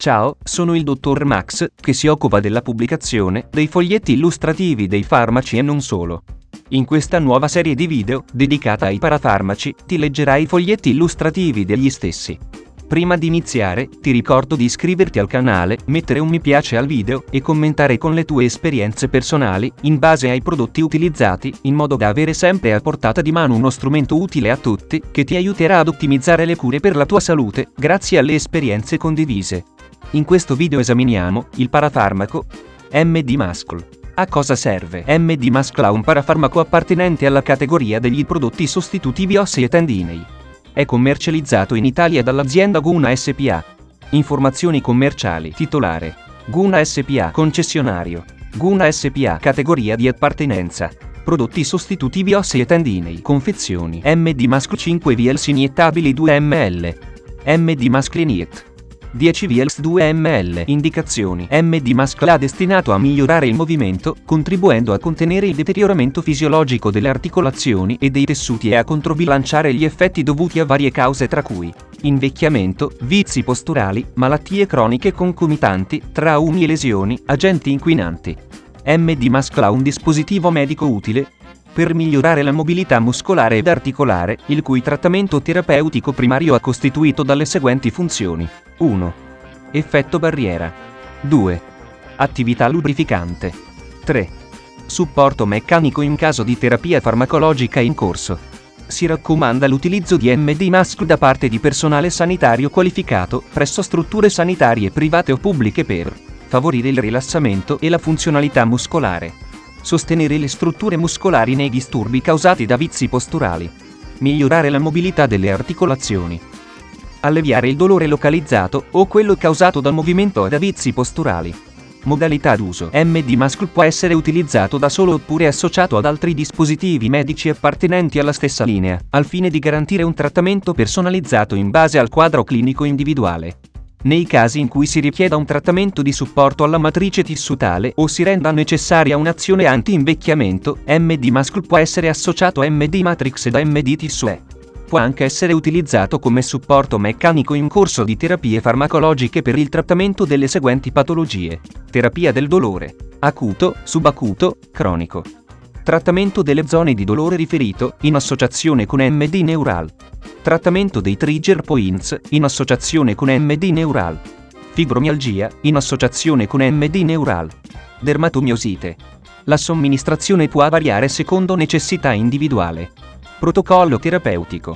Ciao, sono il dottor Max, che si occupa della pubblicazione dei foglietti illustrativi dei farmaci e non solo. In questa nuova serie di video, dedicata ai parafarmaci, ti leggerai i foglietti illustrativi degli stessi. Prima di iniziare, ti ricordo di iscriverti al canale, mettere un mi piace al video e commentare con le tue esperienze personali, in base ai prodotti utilizzati, in modo da avere sempre a portata di mano uno strumento utile a tutti, che ti aiuterà ad ottimizzare le cure per la tua salute, grazie alle esperienze condivise. In questo video esaminiamo il parafarmaco MD-Muscle. A cosa serve? MD-Muscle è un parafarmaco appartenente alla categoria degli prodotti sostitutivi ossei e tendinei. È commercializzato in Italia dall'azienda Guna SpA. Informazioni commerciali. Titolare: Guna SpA. Concessionario: Guna SpA. Categoria di appartenenza: prodotti sostitutivi ossei e tendinei. Confezioni: MD-Muscle 5 vials iniettabili 2 ml. MD-Muscle Iniet 10 vials 2 ml. Indicazioni: MD-Muscle è destinato a migliorare il movimento, contribuendo a contenere il deterioramento fisiologico delle articolazioni e dei tessuti e a controbilanciare gli effetti dovuti a varie cause tra cui invecchiamento, vizi posturali, malattie croniche concomitanti, traumi e lesioni, agenti inquinanti. MD-Muscle è un dispositivo medico utile per migliorare la mobilità muscolare ed articolare, il cui trattamento terapeutico primario è costituito dalle seguenti funzioni. 1. Effetto barriera. 2. Attività lubrificante. 3. Supporto meccanico in caso di terapia farmacologica in corso. Si raccomanda l'utilizzo di MD-Muscle da parte di personale sanitario qualificato presso strutture sanitarie private o pubbliche per favorire il rilassamento e la funzionalità muscolare, sostenere le strutture muscolari nei disturbi causati da vizi posturali, migliorare la mobilità delle articolazioni, alleviare il dolore localizzato o quello causato dal movimento e da vizi posturali. Modalità d'uso: MD-Muscle può essere utilizzato da solo oppure associato ad altri dispositivi medici appartenenti alla stessa linea, al fine di garantire un trattamento personalizzato in base al quadro clinico individuale. Nei casi in cui si richieda un trattamento di supporto alla matrice tissutale o si renda necessaria un'azione anti-invecchiamento, MD-Muscle può essere associato a MD-Matrix ed a MD-Tissue. Può anche essere utilizzato come supporto meccanico in corso di terapie farmacologiche per il trattamento delle seguenti patologie: terapia del dolore, acuto, subacuto, cronico. Trattamento delle zone di dolore riferito, in associazione con MD-Neural. Trattamento dei trigger points, in associazione con MD-Neural. Fibromialgia, in associazione con MD-Neural. Dermatomiosite. La somministrazione può variare secondo necessità individuale. Protocollo terapeutico: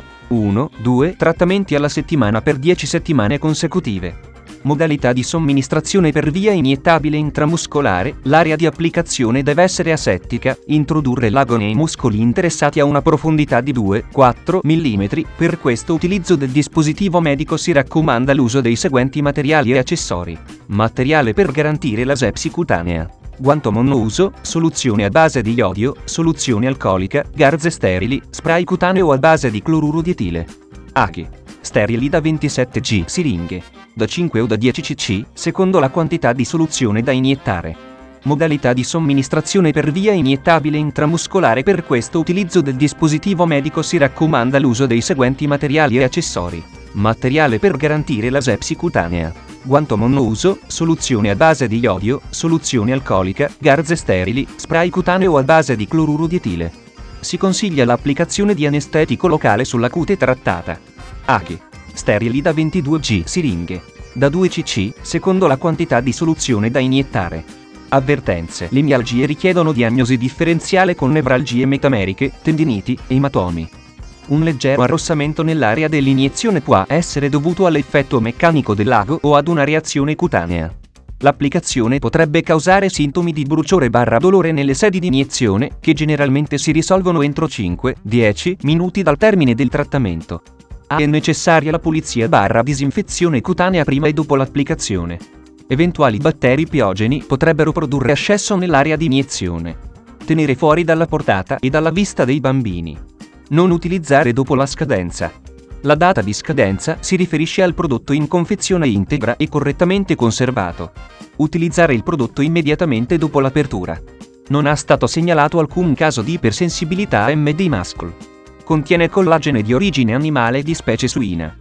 1-2 trattamenti alla settimana per 10 settimane consecutive. Modalità di somministrazione per via iniettabile intramuscolare: l'area di applicazione deve essere asettica, introdurre l'ago nei muscoli interessati a una profondità di 2-4 mm, per questo utilizzo del dispositivo medico si raccomanda l'uso dei seguenti materiali e accessori. Materiale per garantire l'asepsi cutanea: guanto monouso, soluzione a base di iodio, soluzione alcolica, garze sterili, spray cutaneo a base di cloruro di etile. Achi sterili da 27 g, siringhe da 5 o da 10 cc, secondo la quantità di soluzione da iniettare. Modalità di somministrazione per via iniettabile intramuscolare: per questo utilizzo del dispositivo medico si raccomanda l'uso dei seguenti materiali e accessori. Materiale per garantire l'asepsi cutanea: guanto monouso, soluzione a base di iodio, soluzione alcolica, garze sterili, spray cutaneo a base di cloruro di etile. Si consiglia l'applicazione di anestetico locale sulla cute trattata. Achi sterili da 22 g, siringhe da 2 cc, secondo la quantità di soluzione da iniettare. Avvertenze: le mialgie richiedono diagnosi differenziale con nevralgie metameriche, tendiniti, ematomi. Un leggero arrossamento nell'area dell'iniezione può essere dovuto all'effetto meccanico dell'ago o ad una reazione cutanea. L'applicazione potrebbe causare sintomi di bruciore/dolore nelle sedi di iniezione, che generalmente si risolvono entro 5-10 minuti dal termine del trattamento. È necessaria la pulizia/disinfezione cutanea prima e dopo l'applicazione. Eventuali batteri piogeni potrebbero produrre ascesso nell'area di iniezione. Tenere fuori dalla portata e dalla vista dei bambini. Non utilizzare dopo la scadenza. La data di scadenza si riferisce al prodotto in confezione integra e correttamente conservato. Utilizzare il prodotto immediatamente dopo l'apertura. Non è stato segnalato alcun caso di ipersensibilità a MD-Muscle. Contiene collagene di origine animale di specie suina.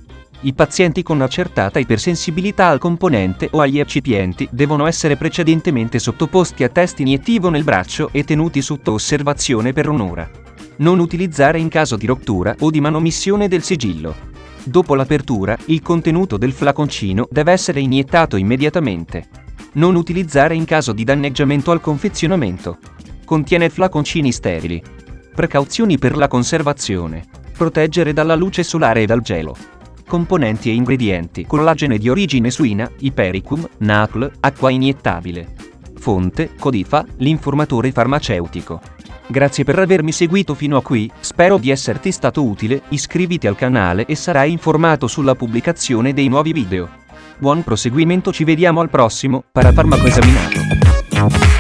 I pazienti con accertata ipersensibilità al componente o agli eccipienti devono essere precedentemente sottoposti a test iniettivo nel braccio e tenuti sotto osservazione per un'ora. Non utilizzare in caso di rottura o di manomissione del sigillo. Dopo l'apertura, il contenuto del flaconcino deve essere iniettato immediatamente. Non utilizzare in caso di danneggiamento al confezionamento. Contiene flaconcini sterili. Precauzioni per la conservazione. Proteggere dalla luce solare e dal gelo. Componenti e ingredienti: collagene di origine suina, Ipericum, NACL, acqua iniettabile. Fonte: Codifa, l'informatore farmaceutico. Grazie per avermi seguito fino a qui, spero di esserti stato utile, iscriviti al canale e sarai informato sulla pubblicazione dei nuovi video. Buon proseguimento, ci vediamo al prossimo Parafarmaco Esaminato.